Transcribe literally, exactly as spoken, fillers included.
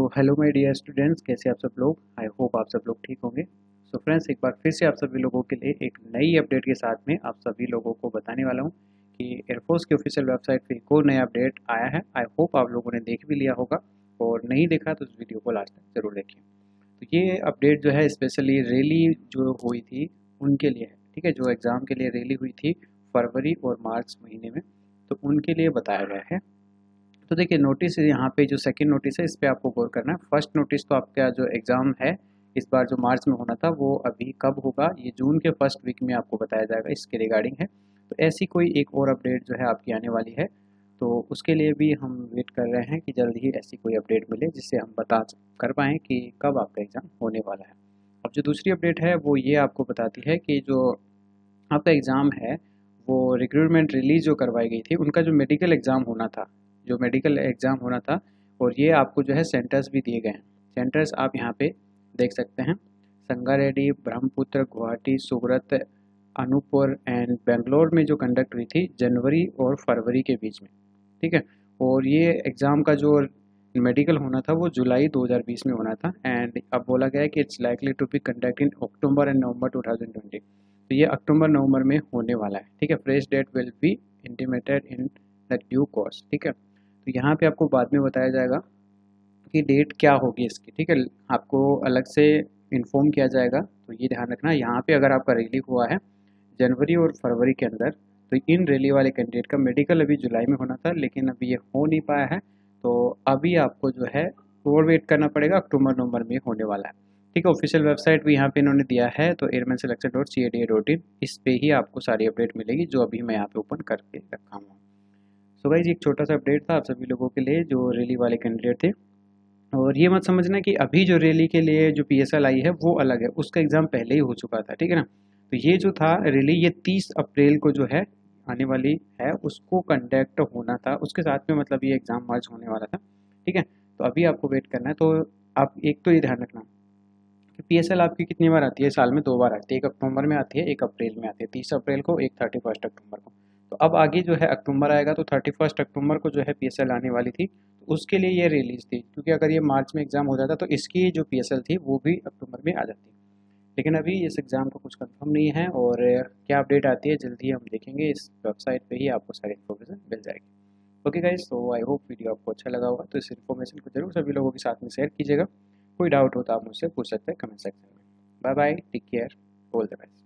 Hello my dear students, कैसे आप सब लोग। आई होप आप सब लोग ठीक होंगे। सो so फ्रेंड्स, एक बार फिर से आप सभी लोगों के लिए एक नई अपडेट के साथ में आप सभी लोगों को बताने वाला हूं कि एयरफोर्स की ऑफिशियल वेबसाइट पे एक और नया अपडेट आया है। आई होप आप लोगों ने देख भी लिया होगा, और नहीं देखा तो इस वीडियो को लास्ट तक जरूर देखिए। तो ये अपडेट जो है स्पेशली रैली जो हुई थी उनके लिए है, ठीक है। जो एग्ज़ाम के लिए रैली हुई थी फरवरी और मार्च महीने में, तो उनके लिए बताया गया है। तो देखिए, नोटिस यहाँ पे जो सेकंड नोटिस है इस पे आपको गौर करना है। फर्स्ट नोटिस तो आपका जो एग्ज़ाम है इस बार जो मार्च में होना था वो अभी कब होगा, ये जून के फर्स्ट वीक में आपको बताया जाएगा, इसके रिगार्डिंग है। तो ऐसी कोई एक और अपडेट जो है आपकी आने वाली है, तो उसके लिए भी हम वेट कर रहे हैं कि जल्द ही ऐसी कोई अपडेट मिले जिससे हम बता कर पाएँ कि कब आपका एग्ज़ाम होने वाला है। अब जो दूसरी अपडेट है वो ये आपको बताती है कि जो आपका एग्ज़ाम है वो रिक्रूटमेंट रिलीज़ जो करवाई गई थी, उनका जो मेडिकल एग्ज़ाम होना था जो मेडिकल एग्ज़ाम होना था और ये आपको जो है सेंटर्स भी दिए गए हैं। सेंटर्स आप यहाँ पे देख सकते हैं, संगारेड्डी, ब्रह्मपुत्र, गुवाहाटी, सूरत, अनूपपुर एंड बेंगलोर में जो कंडक्ट हुई थी जनवरी और फरवरी के बीच में, ठीक है। और ये एग्ज़ाम का जो मेडिकल होना था वो जुलाई दो हज़ार बीस में होना था, एंड अब बोला गया है कि it's likely to be conduct in October and November two thousand twenty. तो ये अक्टूबर नवंबर में होने वाला है, ठीक है। Fresh date will be intimated in the due course, ठीक है। तो यहाँ पे आपको बाद में बताया जाएगा कि डेट क्या होगी इसकी, ठीक है। आपको अलग से इन्फॉर्म किया जाएगा। तो ये ध्यान रखना, यहाँ पे अगर आपका रैली हुआ है जनवरी और फरवरी के अंदर, तो इन रैली वाले कैंडिडेट का मेडिकल अभी जुलाई में होना था, लेकिन अभी ये हो नहीं पाया है। तो अभी आपको जो है और वेट करना पड़ेगा, अक्टूबर नवंबर में होने वाला है, ठीक है। ऑफिशियल वेबसाइट भी यहाँ पे इन्होंने दिया है, तो airman selection dot C A D A dot in, इस पे ही आपको सारी अपडेट मिलेगी जो अभी मैं यहाँ पे ओपन करके रखा हूँ। सो गाइस, एक छोटा सा अपडेट था आप सभी लोगों के लिए जो रैली वाले कैंडिडेट थे। और ये मत समझना कि अभी जो रैली के लिए जो पी एस एल आई है वो अलग है, उसका एग्ज़ाम पहले ही हो चुका था, ठीक है ना। तो ये जो था रैली, ये तीस अप्रैल को जो है आने वाली है, उसको कंडक्ट होना था, उसके साथ में मतलब ये एग्ज़ाम मार्च होने वाला था, ठीक है। तो अभी आपको वेट करना है। तो आप एक तो ये ध्यान रखना कि पी एस एल आपकी कितनी बार आती है, साल में दो बार आती है, एक अक्टूबर में आती है, एक अप्रैल में आती है, तीस अप्रैल को, एक थर्टी फर्स्ट अक्टूबर को। तो अब आगे जो है अक्टूबर आएगा, तो थर्टी फर्स्ट अक्टूबर को जो है पी एस एल आने वाली थी, तो उसके लिए ये रिलीज थी, क्योंकि अगर ये मार्च में एग्जाम हो जाता तो इसकी जो पी एस एल थी वो भी अक्टूबर में आ जाती। लेकिन अभी इस एग्ज़ाम का कुछ कंफर्म नहीं है, और क्या अपडेट आती है जल्दी ही हम देखेंगे, इस वेबसाइट पे ही आपको सारी इन्फॉर्मेशन मिल जाएगी। ओके गाइस, तो आई होप वीडियो आपको अच्छा लगा होगा, तो इस इन्फॉर्मेशन को जरूर सभी लोगों के साथ में शेयर कीजिएगा। कोई डाउट हो तो आप मुझसे पूछ सकते हैं कमेंट सेक्शन में। Bye bye, take care, all the best.